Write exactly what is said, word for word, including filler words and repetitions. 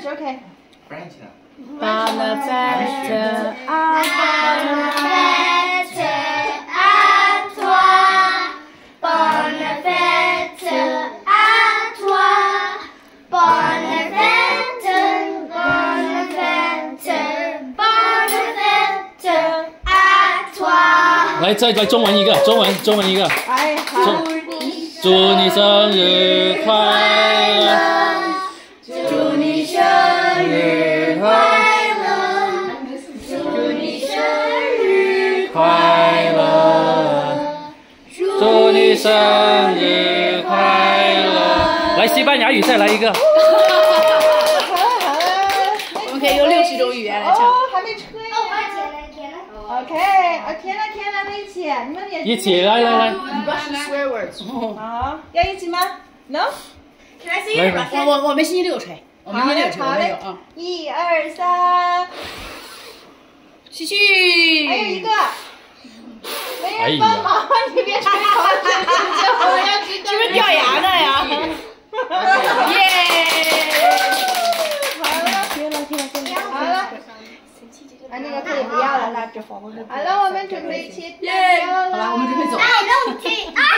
French，OK。 French。 Bon fête à toi. Bonne fête à toi. Bonne fête, bonne fête, bonne fête à toi. 来，再来中文一个，中文，中文一个。 哎，好。 祝你生日快乐！ 祝你生日快乐！祝你生日快乐！祝你生日快乐！来，西班牙语再来一个。 我们可以用六十种语言来唱。 哦，还没吹呢。OK， 啊，天呐天呐，一起，你们也一起来来来。 Swear words。 好，要一起吗 ？No。 来， 我我我们星期六吹，我们星期六吹，我们有啊。 一二三， 继续。 还有一个，没人帮忙，你别吹口水，我要知道。 是不是掉牙呢呀？耶！ 好了，停了停了停了，好了。啊，那个可以不要了，那就好了，我们准备切。